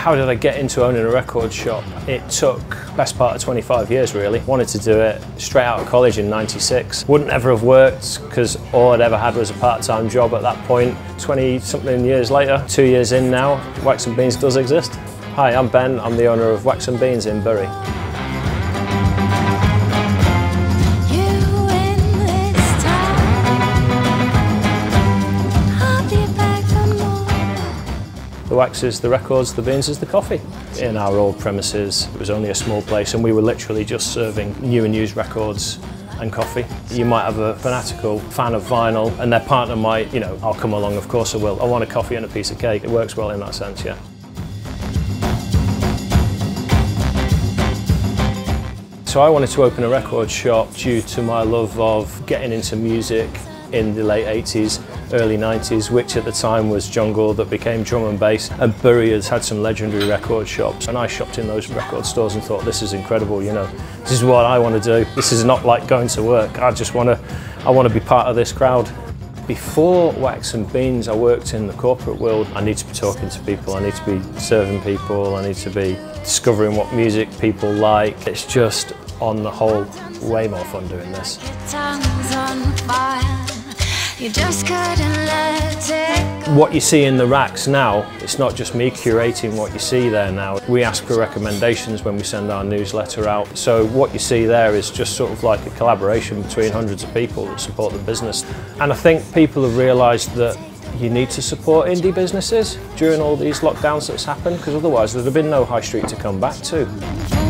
How did I get into owning a record shop? It took best part of 25 years really. Wanted to do it straight out of college in '96. Wouldn't ever have worked because all I'd ever had was a part-time job at that point. 20-something years later, 2 years in now, Wax and Beans does exist. Hi, I'm Ben. I'm the owner of Wax and Beans in Bury. The wax is the records, the beans is the coffee. In our old premises, it was only a small place and we were literally just serving new and used records and coffee. You might have a fanatical fan of vinyl and their partner might, I'll come along, of course I will. I want a coffee and a piece of cake. It works well in that sense, yeah. So I wanted to open a record shop due to my love of getting into music in the late 80s, early 90s, which at the time was jungle that became drum and bass. And Bury has had some legendary record shops, and I shopped in those record stores and thought, this is incredible, this is what I want to do. This is not like going to work. I want to be part of this crowd. Before Wax and Beans, I worked in the corporate world. I need to be talking to people, I need to be serving people, I need to be discovering what music people like. It's just, on the whole, way more fun doing this. You just couldn't let it go. What you see in the racks now, it's not just me curating what you see there now. We ask for recommendations when we send our newsletter out. So what you see there is just sort of like a collaboration between hundreds of people that support the business. And I think people have realised that you need to support indie businesses during all these lockdowns that's happened, because otherwise there'd have been no high street to come back to.